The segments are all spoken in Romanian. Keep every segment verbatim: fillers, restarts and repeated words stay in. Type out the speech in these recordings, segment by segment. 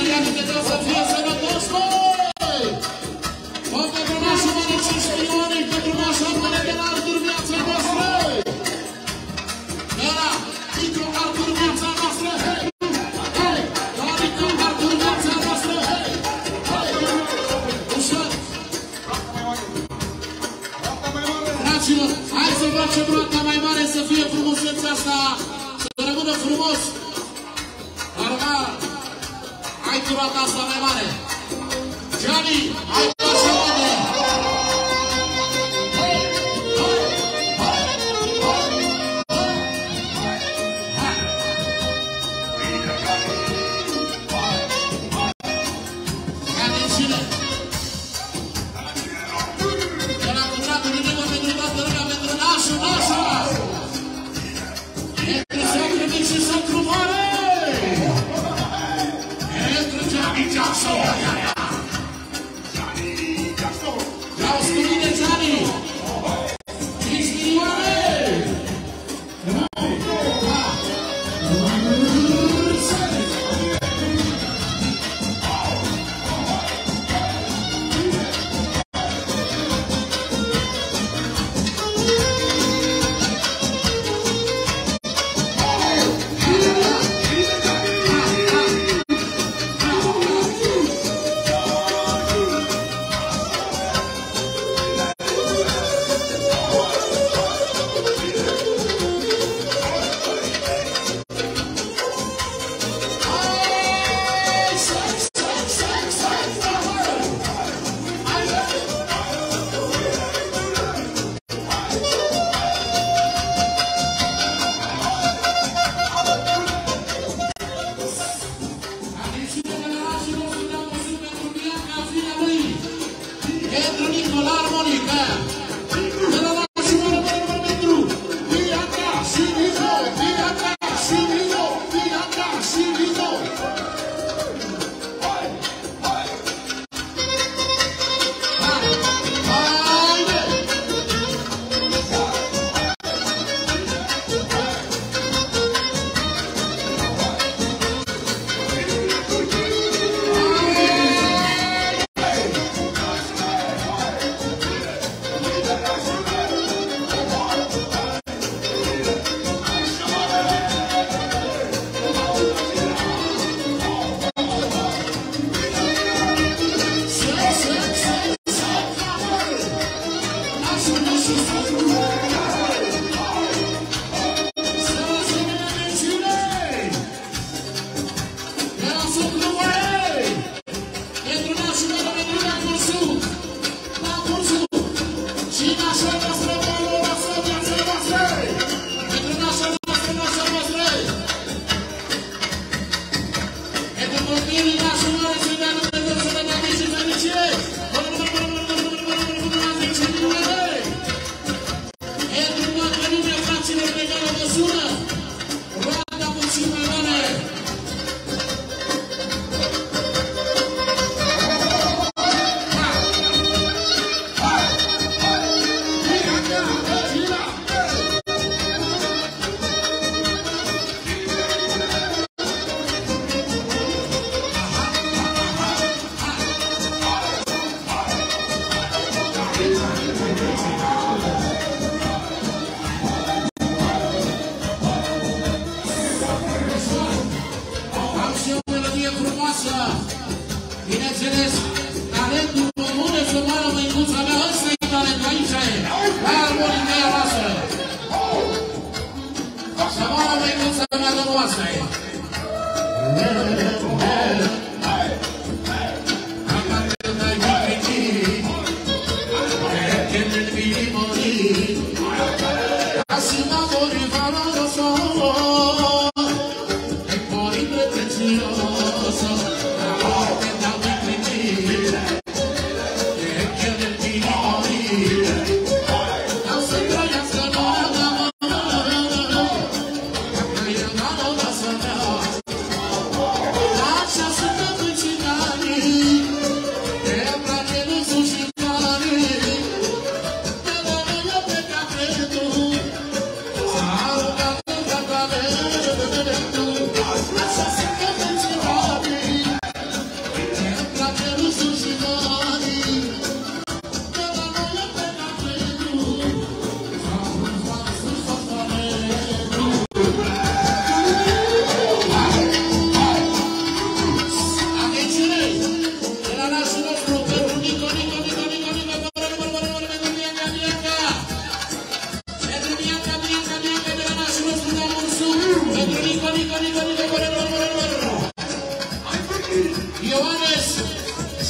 italiani de Deus să fie sănătoși, băi! Fă pentru nașul mare cinci milioane, pentru nașul mare de la Artur viața noastră! Era, Nicu Artur viața noastră, hei! Hei! La Nicu Artur viața noastră, hei! Hei! Ușor! Dragilor, hai să facem roata mai mare, să fie frumusețea asta, să rămână frumos! Arma, hai cu roata asta mai mare! Gianni, hai cu așa mare! Bineînțeles, talentul comune să moară mâinuța mea, ăsta-i talentul, aici e, la armonia noastră. Să moară mâinuța mea, domnul, asta e.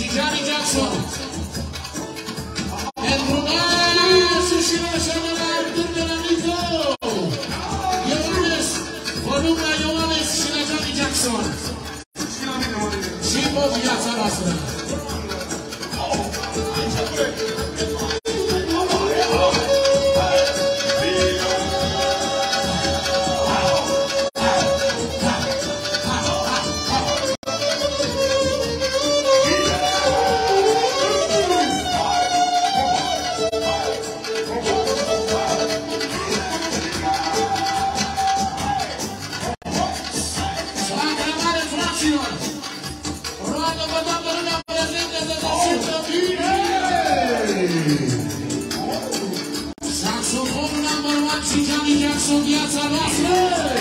și Johnny Jackson. Pentru noi, sușile așa de la Târnele Nico. Ioanes, volumea Ioanes și la Johnny Jackson. Și pe viața noastră. Viața noastră!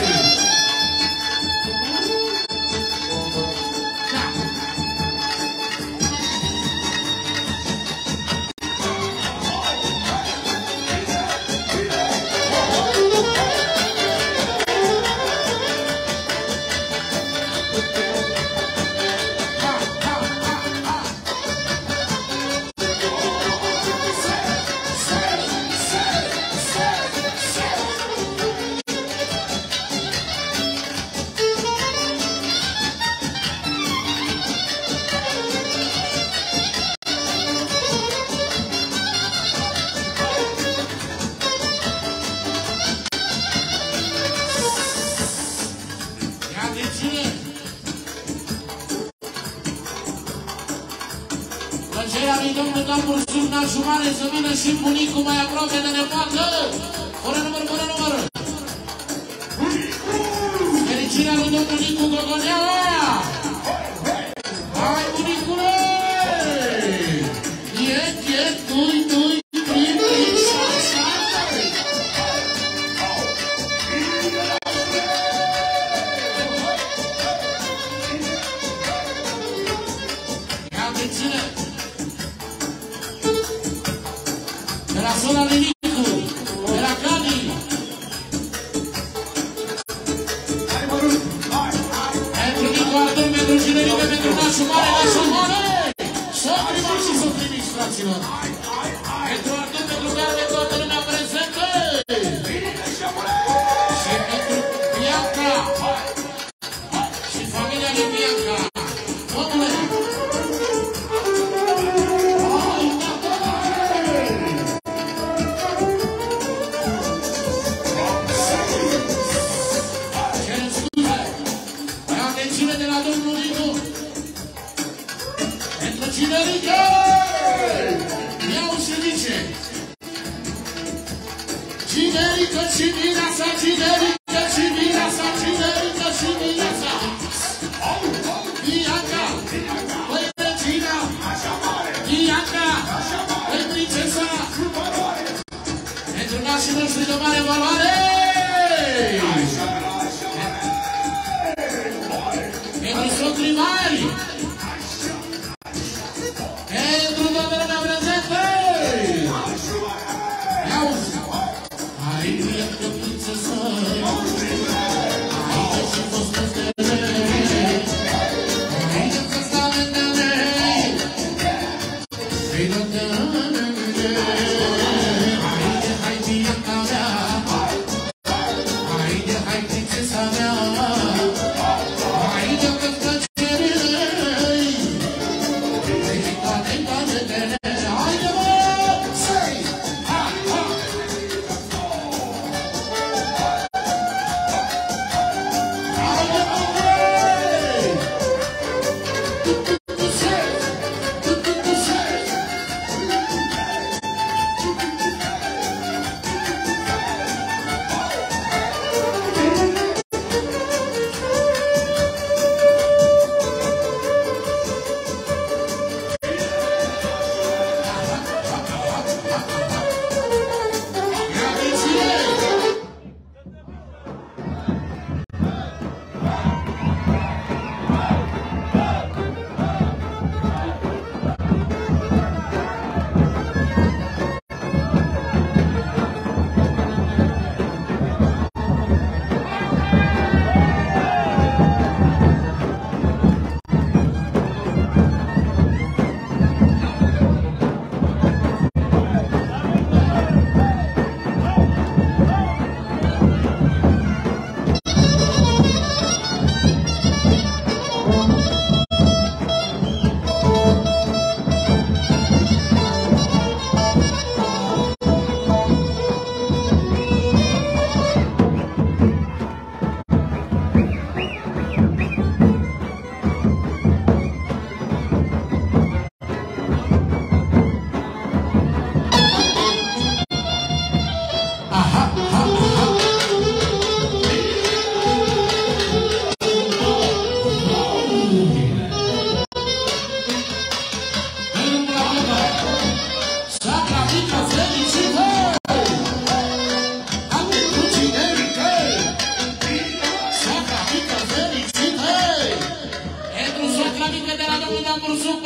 Jumare să vină și bunicul mai aproape de nepoată. Fără număr, fără număr. Fericirea lui domnul Nicu Gogoneaua. Hai, bunicule! Iet, iet, dui, dui, prim, prim, șa, șa. Ia atențiune! De la sora lui Nicu, de la Cani. Pentru Nicu Artur, pentru Ginerică, pentru nașul mare, nașul mare. Să primați și să primiți, fraților. Pentru Artur, pentru care toată lumea prezentă. Și pentru Bianca. Și familia lui Bianca. Domnule! Ginerică! Iau și zice Ginerică și mireasa, Ginerică și mireasa, Ginerică și mireasa. Bianca, băi regina, Bianca, băi princesa. Pentru nașii noștri de mare valoare. Pentru socrii mari. Pentru doamnele mea prezente! Iauzi! Hai, Bianca, prințesă! Hai, că și fost păstele! Hai, că sta mendele! Hai, dă-te-ne! Hai, de hai, Bianca mea! Hai, de hai, prințesa mea! Hai, de-o că-ți plăcere!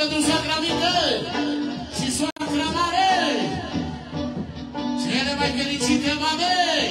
pentru soacra mică și soacra mare. Cele mai fericite mamei.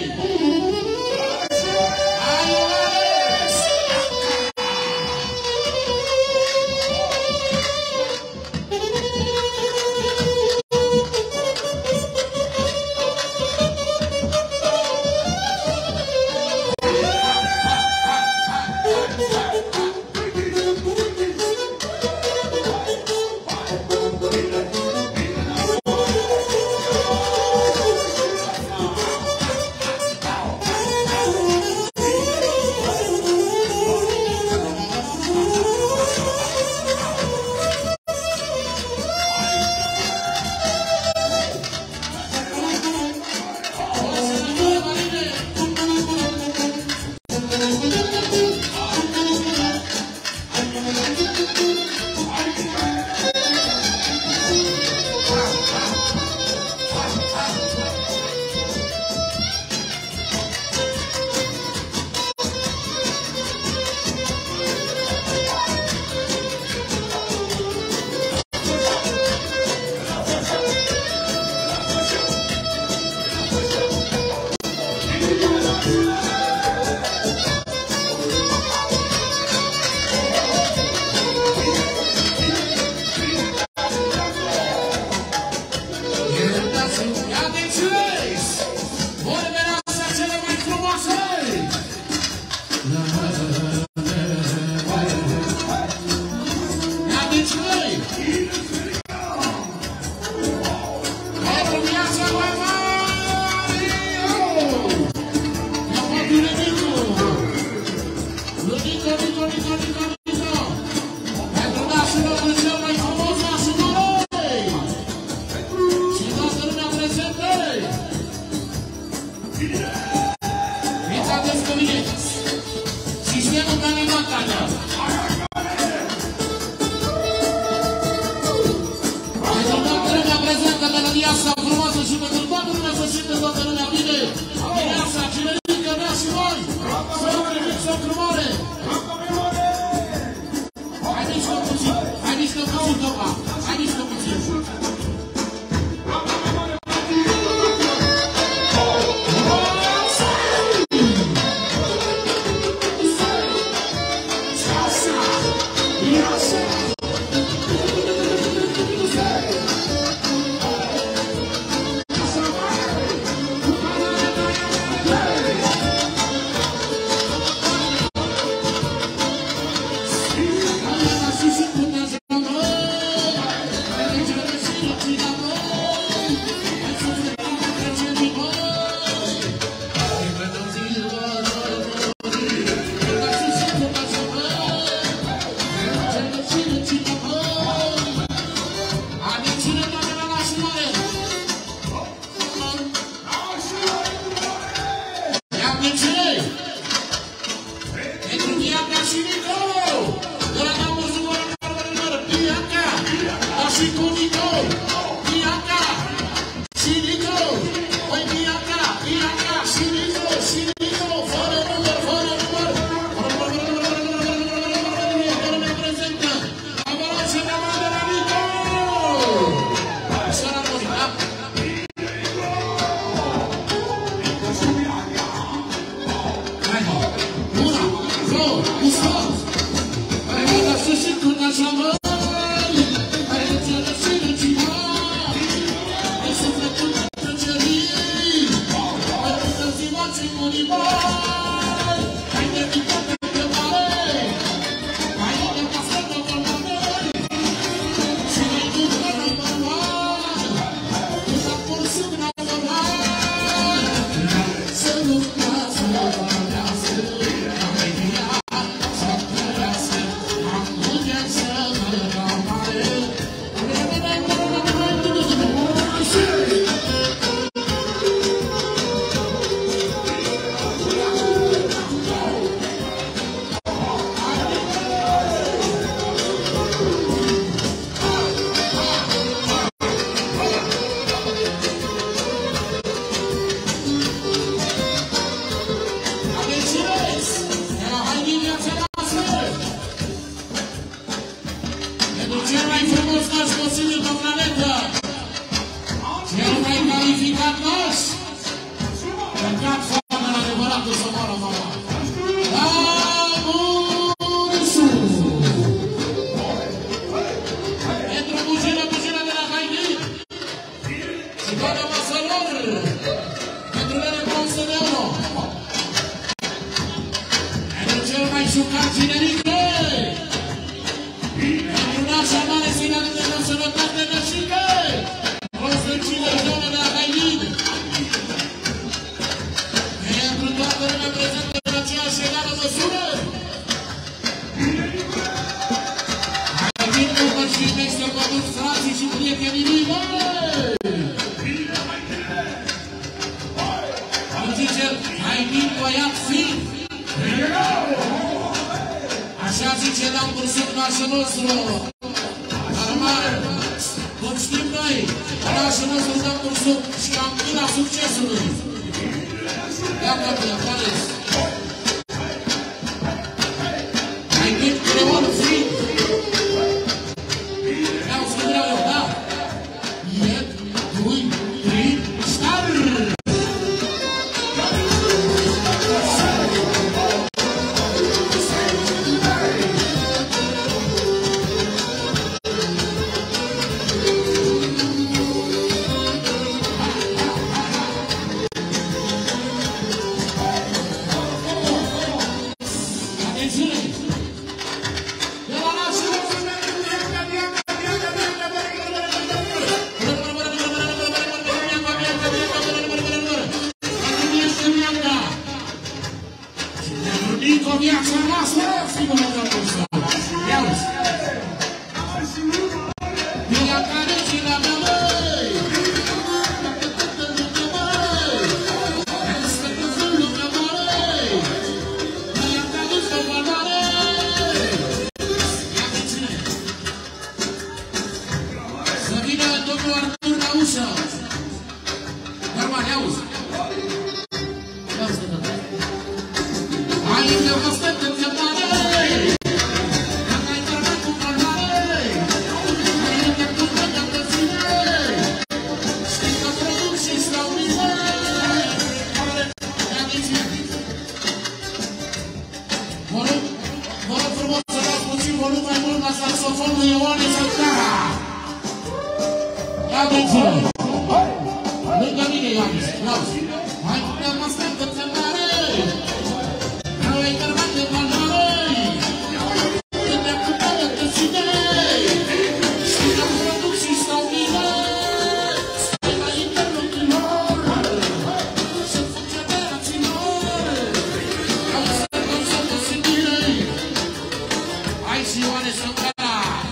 Yes, sir. naș posibil pe planetă. Cel mai calificat naș. Cântat foamea la adevăratul să moară mama. La Murisu! Pentru bujină, bujină de la Haini. Și toată masă lor. Pentru ele două sute de euro. Pentru cel mai jucat generică. Pentru nașa mare să-i de sănătate nășică. o sută cincizeci de euro de la Haini. Pentru toată lumea prezentă în aceeași egală măsură. Hai vin că vă și mește păduți frații și prietenii mei, băi! Cum zice, hai vin băiat fin! Așa zice la-am cursul nașul nostru. Normal, cum știm noi, nașul nostru dăm cursul și campina succesului. Ia capătă, Paris. Hai vin creon fin. Ia-o să vreau eu, da? Iet, dui, tri, star! Viața noastră, sigur că am pus-o. Ia-uzi! Ia care și la mea, măi! Este că sunt lumea mare! Ia care și la valoare! Ia de cine? Să vină domnul Artur la ușă! Normal, ia-uzi! Ia-uzi de tot! Hai în eu aștept în semnare! Dacă ai tărbat cu valoare! Hai în eu cu văd în tăține! Știi că produc și stau bine! Ia de ce? Vă rog, vă rog frumos să dați puțin volum mai mult la saxofonul Ioane Săptara! Ia de ce? Lângă mine, Ioane, Claus! Hai în eu aștept în semnare! Hai tărbat de valoare! Când am putat în tăține! Știi că produc și stau bine! Stai la interlocutor! Să-mi funcționeraților! Am să dăm să posibil! Hai și Ioane Săptara!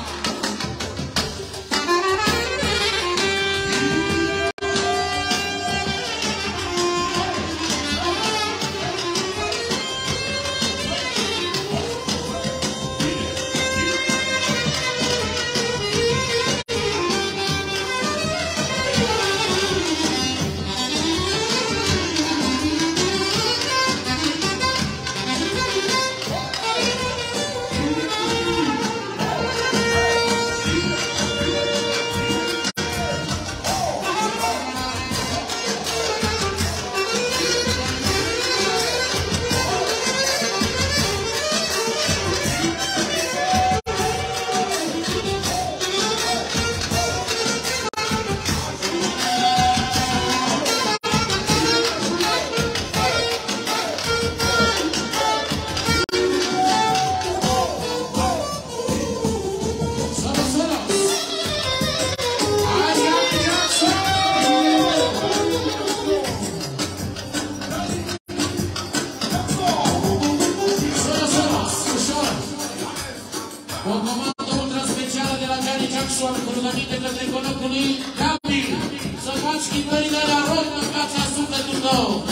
O comandă ultra specială de la Gianni Jackson cu rugăminte către conocului Gabi să faci chipările la rog în fața sufletului tău.